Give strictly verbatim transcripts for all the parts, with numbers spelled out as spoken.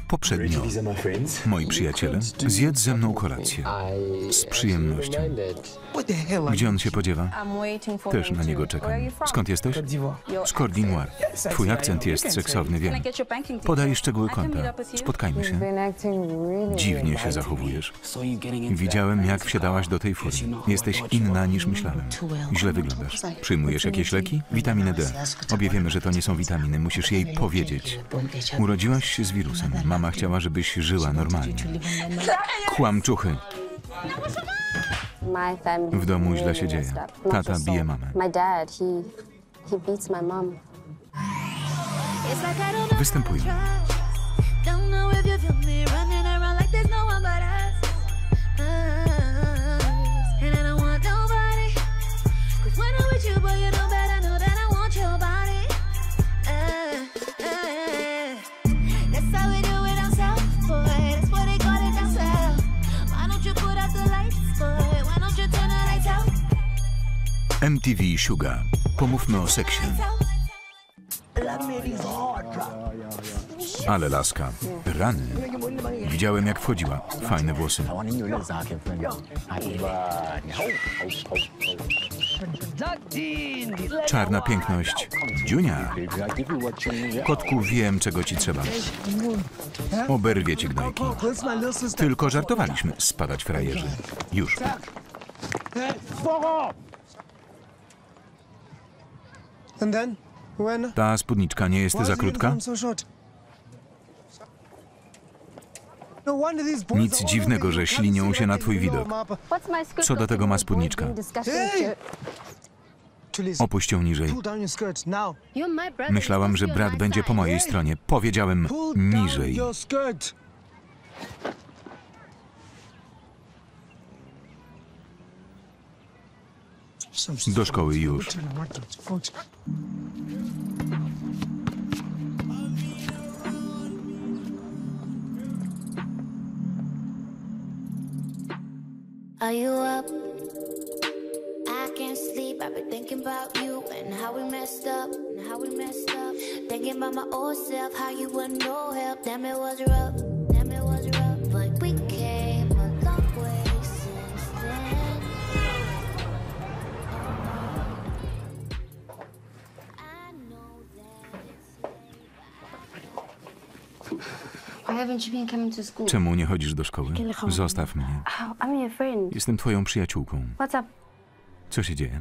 Poprzednio, moi przyjaciele, zjedz ze mną kolację. Z przyjemnością. Gdzie on się podziewa? Też na niego czekam. Skąd jesteś? Z Côte d'Ivoire. Twój akcent jest seksowny, wiem. Podaj szczegóły konta. Spotkajmy się. Dziwnie się zachowujesz. Widziałem, jak wsiadałaś do tej fury. Jesteś inna niż myślałem. Źle wyglądasz. Przyjmujesz jakieś leki? Witaminę D. Obie wiemy, że to nie są witaminy. Musisz jej powiedzieć. Urodziłaś się z wirusem. Mama chciała, żebyś żyła normalnie. Kłamczuchy. W domu źle się dzieje. Tata bije mamę. Występują. M T V Sugar. Pomówmy o seksie. Ale laska. Rany. Widziałem, jak wchodziła. Fajne włosy. Czarna piękność. Dziunia. Kotku, wiem, czego ci trzeba. Oberwie ci gnojki. Tylko żartowaliśmy. Spadać frajerzy. Już. Ta spódniczka nie jest za krótka? Nic dziwnego, że ślinią się na twój widok. Co do tego ma spódniczka? Opuść ją niżej. Myślałam, że brat będzie po mojej stronie. Powiedziałem niżej. Do szkoły już. Are you up? I can't sleep. I've been thinking about you and how we messed up, and how we messed up. Thinking about my old self, how you wouldn't no help. Damn, it was rough. Damn, it was rough. But we came a long way since then. I know that Why haven't you been coming to school? Czemu nie chodzisz do szkoły? Zostaw mnie. Oh, I'm your friend. Jestem twoją przyjaciółką. What's up? Co się dzieje?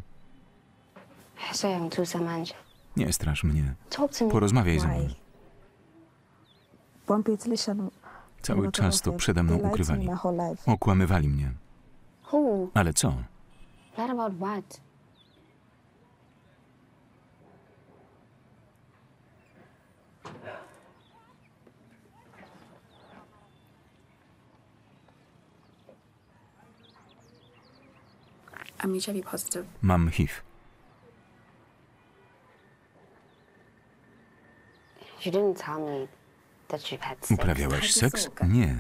Nie strasz mnie. Talk to me. Porozmawiaj ze mną. Cały czas to przede mną ukrywali. Okłamywali mnie. Who? Ale co? Lied about what? I'm H I V positive. Mam H I V. You didn't tell me that you've had sex. Uprawiałaś seks? Nie.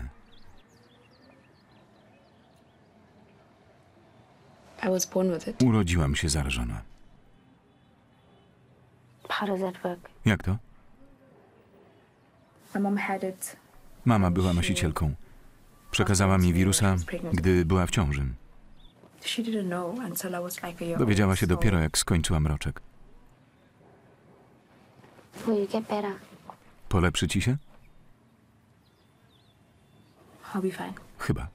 I was born with it. Urodziłam się zarażona. How does that work? Jak to? My mom had it. Mama była nosicielką. Przekazała mi wirusa, gdy była w ciąży. She didn't know until I was like a year Dowiedziała się old, dopiero, jak skończyłam roczek. Will you get better? Polepszy ci się? I'll be fine. Chyba.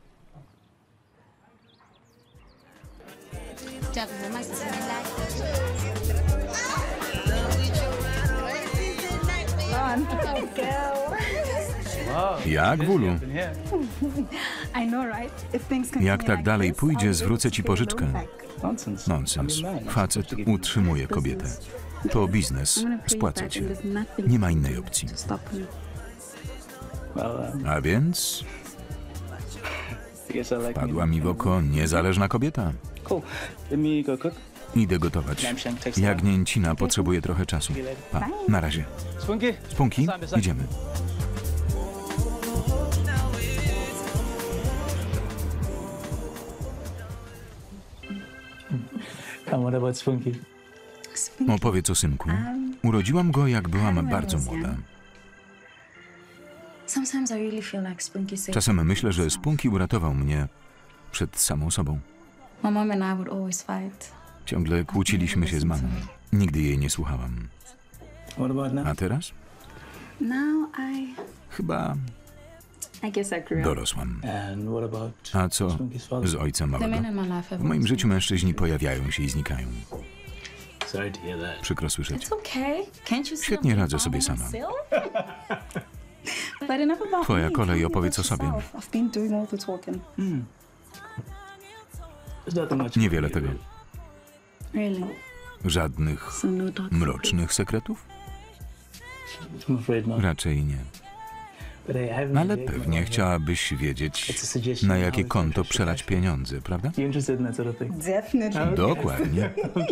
Jak, Wulu? Jak tak dalej pójdzie, zwrócę ci pożyczkę. Nonsens. Facet utrzymuje kobietę. To biznes. Spłaca cię. Nie ma innej opcji. A więc... Wpadła mi w oko niezależna kobieta. Idę gotować. Jagnięcina potrzebuje trochę czasu. Pa, na razie. Spunki, idziemy. Opowiedz o synku. Urodziłam go, jak byłam bardzo młoda. Czasem myślę, że Spunky uratował mnie przed samą sobą. Ciągle kłóciliśmy się z mamą. Nigdy jej nie słuchałam. A teraz? Chyba dorosłam. A co z ojcem małego? W moim życiu mężczyźni pojawiają się i znikają. Przykro słyszeć. Świetnie radzę sobie sama. Twoja kolej, opowiedz o sobie. Niewiele tego. Żadnych mrocznych sekretów? Raczej nie. Ale pewnie chciałabyś wiedzieć, na jakie konto przelać pieniądze, prawda? Dokładnie.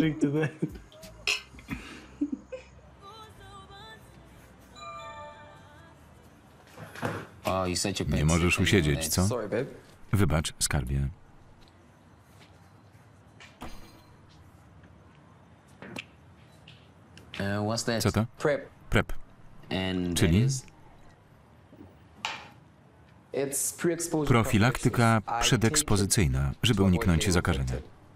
Nie możesz usiedzieć, co? Wybacz, skarbie. Co to? Prep. Czyli? Profilaktyka przedekspozycyjna, żeby uniknąć zakażenia.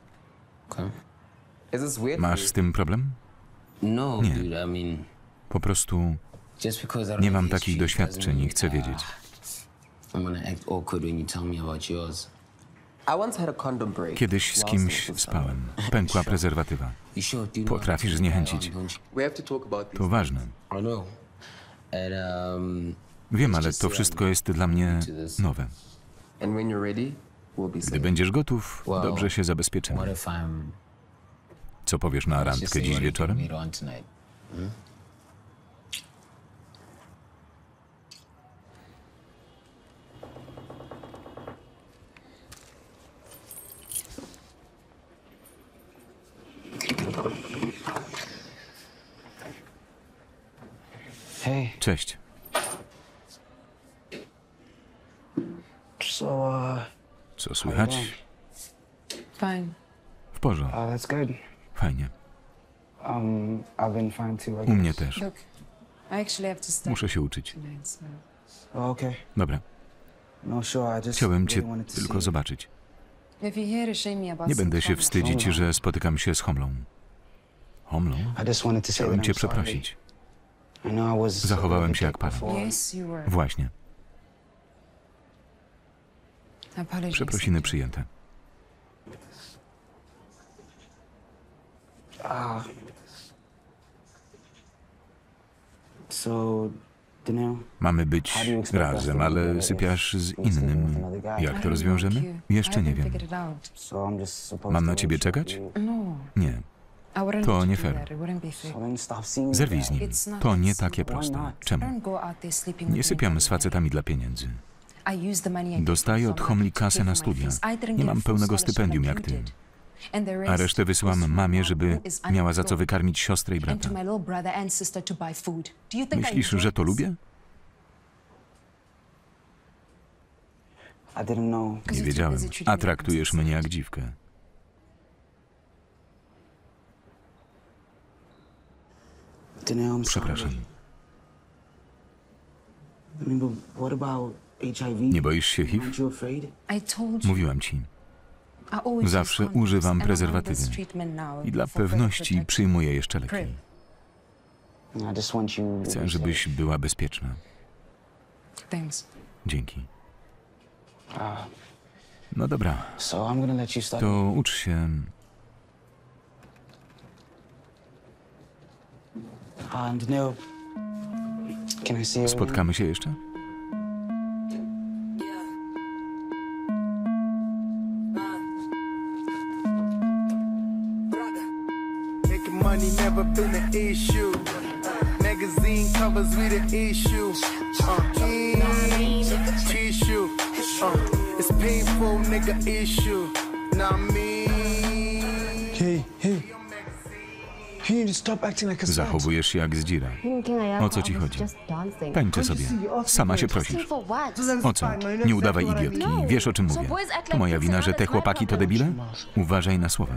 Masz z tym problem? Nie. Po prostu nie mam takich doświadczeń i chcę wiedzieć. Kiedyś z kimś spałem. Pękła prezerwatywa. Potrafisz zniechęcić. To ważne. Wiem, ale to wszystko jest dla mnie nowe. Gdy będziesz gotów, dobrze się zabezpieczymy. Co powiesz na randkę dziś wieczorem? Cześć. Co słychać? W porządku. Fajnie. U mnie też. Muszę się uczyć. Dobra. Chciałem cię tylko zobaczyć. Nie będę się wstydzić, że spotykam się z Homlą. Homlą? Chciałem cię przeprosić. Zachowałem się jak para. Właśnie. Przeprosiny przyjęte. Mamy być razem, ale sypiasz z innym. Jak to rozwiążemy? Jeszcze nie wiem. Mam na ciebie czekać? Nie. To nie fair. Zerwij z nim. To nie takie proste. Czemu? Nie sypiam z facetami dla pieniędzy. Dostaję od Homli kasę na studia. Nie mam pełnego stypendium jak ty. A resztę wysyłam mamie, żeby miała za co wykarmić siostrę i brata. Myślisz, że to lubię? Nie wiedziałem. A traktujesz mnie jak dziwkę. Przepraszam. Nie boisz się H I V? Mówiłam ci. Zawsze używam prezerwatywy. I dla pewności przyjmuję jeszcze leki. Chcę, żebyś była bezpieczna. Dzięki. No dobra. To ucz się. Spotkamy się jeszcze? Money never been an issue. Magazine covers with an issue. Tissue. It's painful, nigga issue. Not me. Hey, hey. Zachowujesz się jak zdzira. O co ci chodzi? Tańczę sobie. Sama się prosisz. O co? Nie udawaj idiotki. Wiesz, o czym mówię. To moja wina, że te chłopaki to debile? Uważaj na słowa.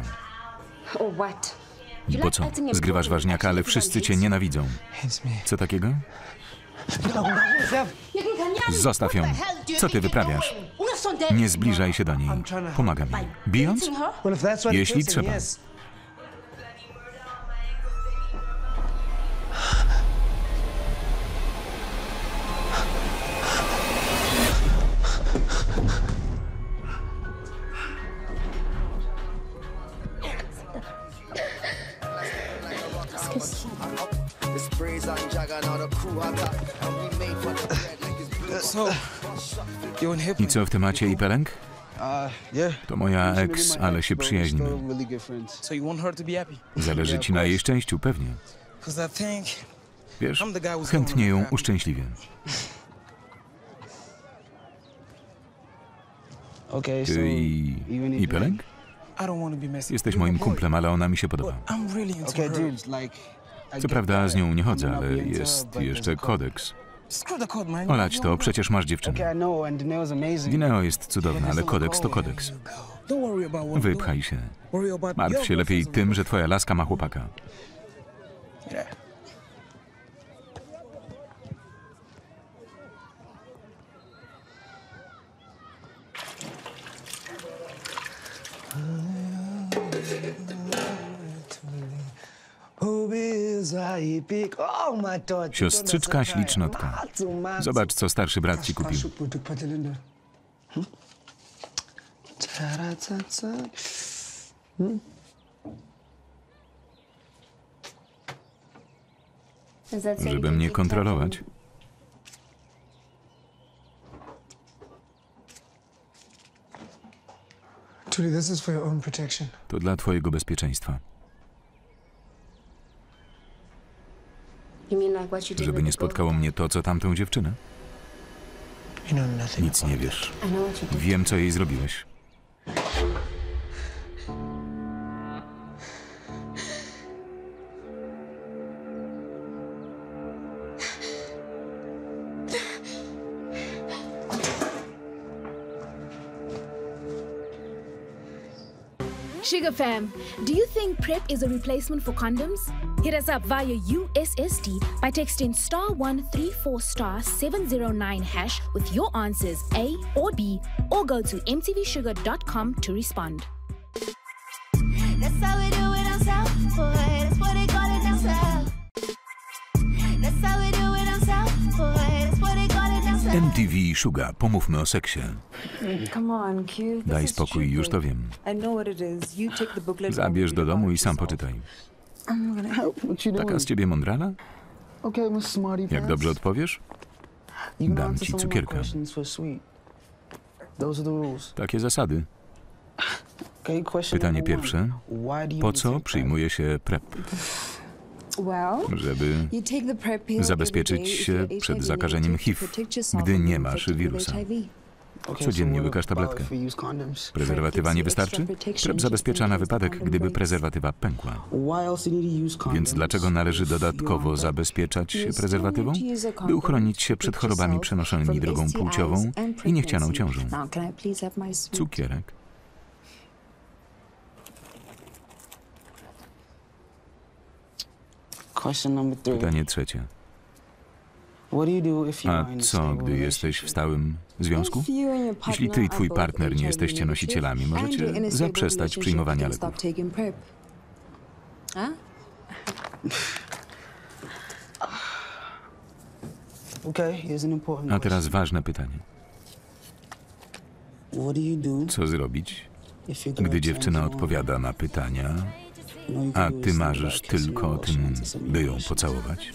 Bo co? Zgrywasz ważniaka, ale wszyscy cię nienawidzą. Co takiego? Zostaw ją. Co ty wyprawiasz? Nie zbliżaj się do niej. Pomagam jej. Bijąc? Jeśli trzeba. I co w temacie i pelęk? To moja ex, ale się przyjaźnimy. Zależy ci na jej szczęściu, pewnie. Wiesz, chętnie ją uszczęśliwię. Ty i, i pelęk? Jesteś moim kumplem, ale ona mi się podoba. Co prawda z nią nie chodzę, ale jest jeszcze kodeks. Olać to, przecież masz dziewczynę. Dineo jest cudowna, ale kodeks to kodeks. Wypchaj się. Martw się lepiej tym, że twoja laska ma chłopaka. Siostrzyczka ślicznotka. Zobacz, co starszy brat ci kupił. Żeby mnie kontrolować. To dla twojego bezpieczeństwa. Żeby nie spotkało mnie to, co tamtą dziewczynę? Nic nie wiesz. Wiem, co jej zrobiłeś. Sugar fam, do you think PrEP is a replacement for condoms? Hit us up via U S S D by texting star one three four star seven zero nine hash with your answers A or B, or go to m t v sugar dot com to respond. That's how we do it down south, boy. That's what they call it down south. That's how we do it down south, boy. That's what they call it down south. M T V Sugar, pomówmy o seksie. Daj spokój, już to wiem. Zabierz do domu i sam poczytaj. Taka z ciebie mądrala? Jak dobrze odpowiesz, dam ci cukierka. Takie zasady. Pytanie pierwsze. Po co przyjmuje się PrEP? Żeby zabezpieczyć się przed zakażeniem H I V, gdy nie masz wirusa. Codziennie łykasz tabletkę. Prezerwatywa nie wystarczy? PrEP zabezpiecza na wypadek, gdyby prezerwatywa pękła. Więc dlaczego należy dodatkowo zabezpieczać się prezerwatywą? By uchronić się przed chorobami przenoszonymi drogą płciową i niechcianą ciążą. Cukierek. Pytanie trzecie. A co, gdy jesteś w stałym związku? Jeśli ty i twój partner nie jesteście nosicielami, możecie zaprzestać przyjmowania leków. A teraz ważne pytanie. Co zrobić, gdy dziewczyna odpowiada na pytania, a ty marzysz tylko o tym, by ją pocałować?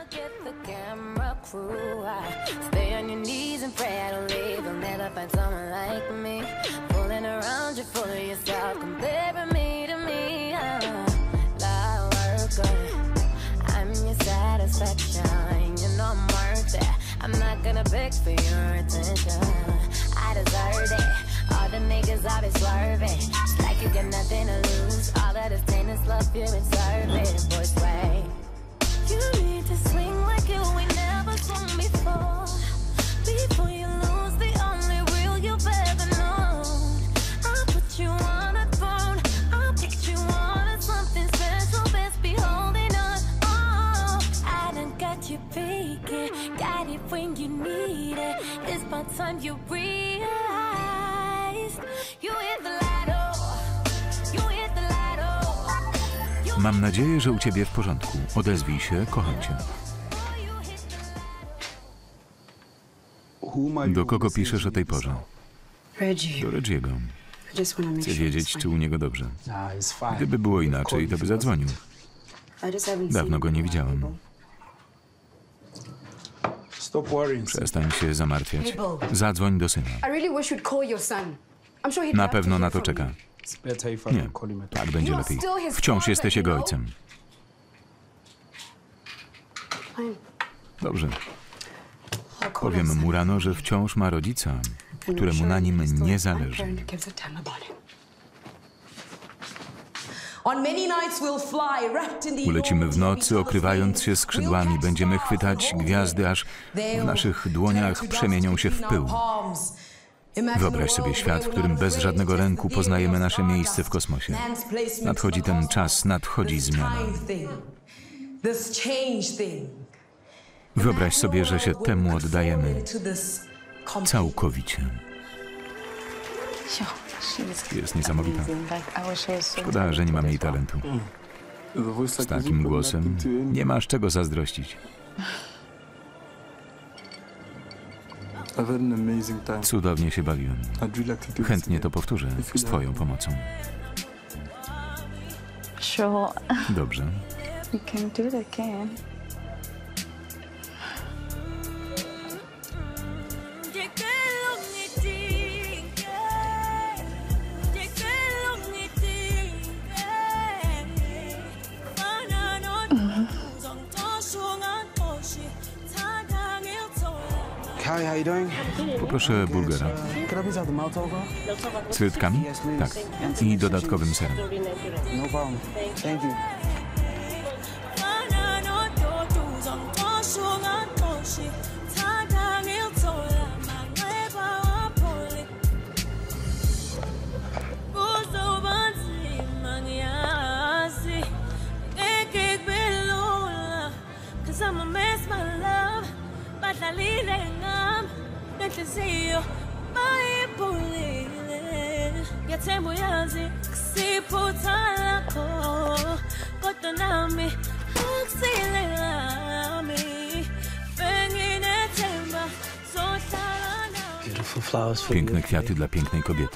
Stay on your knees and pray I don't leave. You'll never find someone like me. Fooling around, you're full of yourself, comparing me to me. I work good. I'm your satisfaction. You know I'm worth it. I'm not gonna beg for your attention. I deserve it. All the niggas I've been swerving. It's like you got nothing to lose. All of this tainted love you've been serving. Boys, wait. You need to swing like you ain't never swung before. Before you lose the only real you've ever known. I'll put you on a throne. I'll put you on a something special. Best be holding on. Oh, I done got that you're faking. Got it when you need it. It's about time you realize you hit the lotto. You hit the lotto. Mam nadzieję, że u ciebie w porządku. Odezwij się, kocham cię. Do kogo piszesz o tej porze? Do Reggie'ego. Chcę wiedzieć, czy u niego dobrze. Gdyby było inaczej, to by zadzwonił. Dawno go nie widziałam. Przestań się zamartwiać. Zadzwoń do syna. Na pewno na to czeka. Nie, tak będzie lepiej. Wciąż jesteś jego ojcem. Dobrze. Powiem mu rano, że wciąż ma rodzica, któremu na nim nie zależy. Ulecimy w nocy, okrywając się skrzydłami. Będziemy chwytać gwiazdy, aż w naszych dłoniach przemienią się w pył. Wyobraź sobie świat, w którym bez żadnego lęku poznajemy nasze miejsce w kosmosie. Nadchodzi ten czas, nadchodzi zmiana. Wyobraź sobie, że się temu oddajemy całkowicie. Jest niesamowita. Szkoda, że nie mam jej talentu. Z takim głosem nie masz czego zazdrościć. Cudownie się bawiłem. Chętnie to powtórzę z twoją pomocą. Dobrze. Hi, how you doing? Poproszę burgera. Z frytkami? Tak. I dodatkowym serem. No problem. Thank you. Piękne kwiaty dla pięknej kobiety.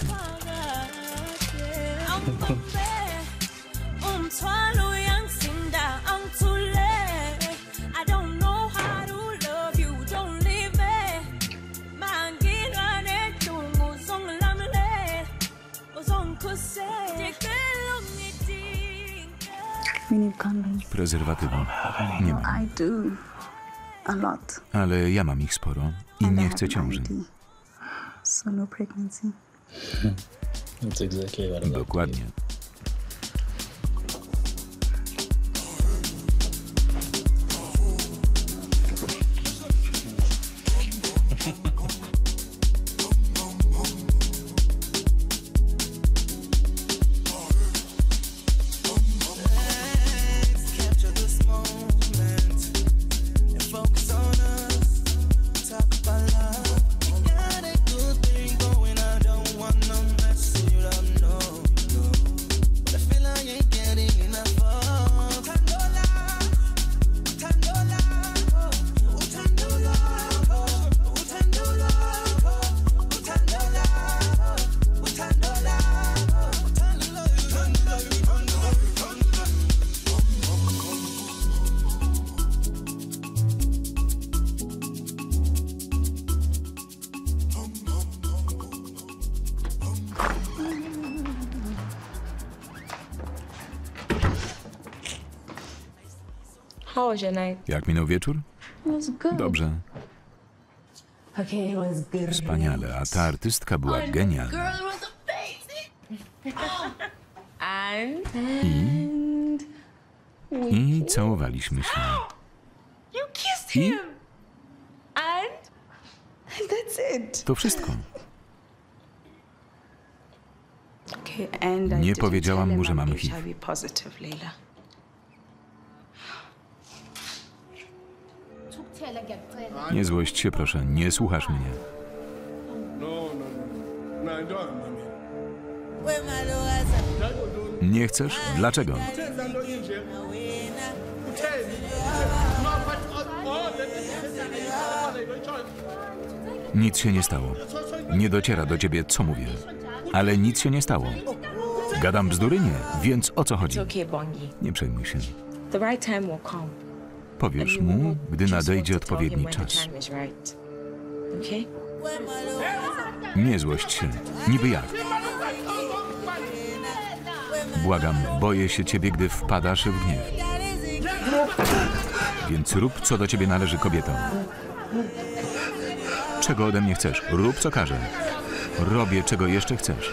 Prezerwatywy nie mam. Ale ja mam ich sporo i nie chcę ciąży. Dokładnie. Jak minął wieczór? Dobrze. Wspaniale, a ta artystka była genialna. I, I całowaliśmy się. I to wszystko. Nie powiedziałam mu, że mam H I V. Nie złość się, proszę, nie słuchasz mnie. Nie chcesz? Dlaczego? Nic się nie stało. Nie dociera do ciebie, co mówię. Ale nic się nie stało. Gadam bzdury? Nie. Więc o co chodzi? Nie przejmuj się. Powiesz mu, gdy nadejdzie odpowiedni czas. Nie złość się. Niby jak? Błagam, boję się ciebie, gdy wpadasz w gniew. Więc rób, co do ciebie należy, kobieto. Czego ode mnie chcesz? Rób, co każę. Robię, czego jeszcze chcesz.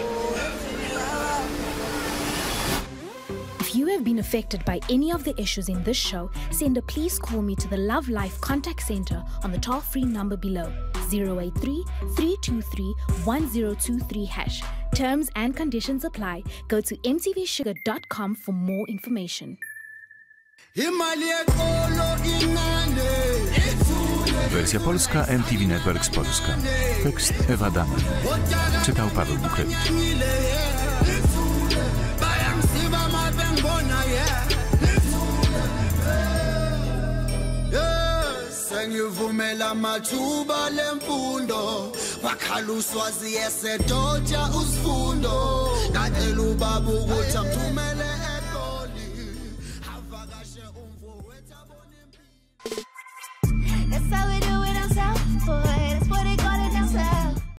If you have been affected by any of the issues in this show, send a please call me to the Love Life Contact Center on the toll-free number below, zero eight three, three two three, one zero two three hash. Terms and conditions apply. Go to m t v sugar dot com for more information. Wersja polska M T V Networks Polska. Tekst Ewa Dama. Czytał Paweł Bukrewicz. Sengivumela mathuba lemfundo wakhala uswazi yesedoja usifundo ngacela ubaba ukuthi amthumele